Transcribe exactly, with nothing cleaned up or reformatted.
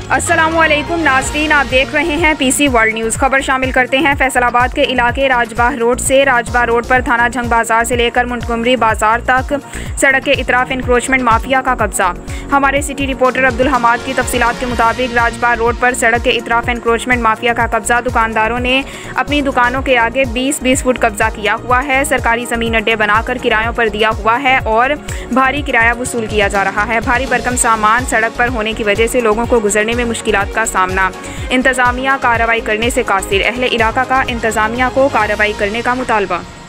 अस्सलामुअलैकुम नाज़रीन, आप देख रहे हैं पीसी वर्ल्ड न्यूज़। खबर शामिल करते हैं फैसलाबाद के इलाके राजबाह रोड से। राजबाह रोड पर थाना झंग बाजार से लेकर मंटगमरी बाजार तक सड़क के इतराफ इंक्रोचमेंट माफिया का कब्जा। हमारे सिटी रिपोर्टर अब्दुल हमाद की तफसीलात के मुताबिक राजबाह रोड पर सड़क के इतराफ इंक्रोचमेंट माफिया का कब्जा। दुकानदारों ने अपनी दुकानों के आगे बीस बीस फुट कब्जा किया हुआ है। सरकारी ज़मीन अड्डे बनाकर किरायों पर दिया हुआ है और भारी किराया वसूल किया जा रहा है। भारी भरकम सामान सड़क पर होने की वजह से लोगों को गुजरने में मुश्किलात का सामना। इंतजामिया कार्रवाई करने से कासिर। अहले इलाका का इंतजामिया को कार्रवाई करने का मुतालबा।